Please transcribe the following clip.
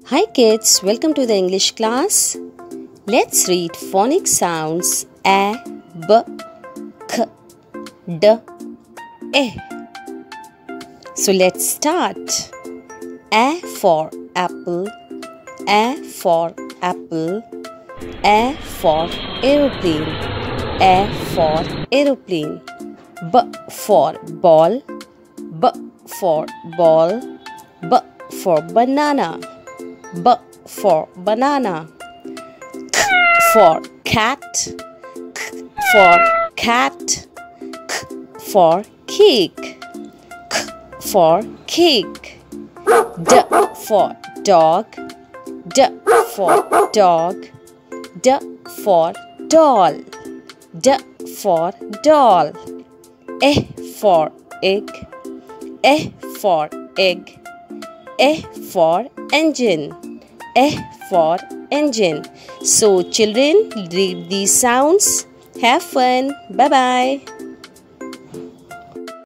Hi kids, welcome to the English class. Let's read phonic sounds a, b, k, d, e. So let's start. A for apple, A for apple, A for aeroplane, A for aeroplane. B for ball, B for ball, B for banana, B for banana. K for cat, K for cat, K for cake, K for cake. D for dog, D for dog, D for doll, D for doll. E for egg, E for egg, E for engine, E for engine. So children, read these sounds. Have fun. Bye bye.